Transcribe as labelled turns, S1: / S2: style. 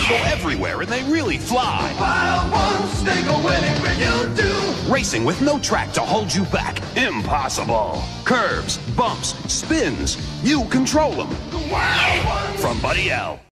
S1: Cars go everywhere and they really fly.
S2: Wild ones, they go anywhere you do.
S1: Racing with no track to hold you back. Impossible. Curves, bumps, spins. You control them.
S2: The wild ones.
S1: From BuddyL.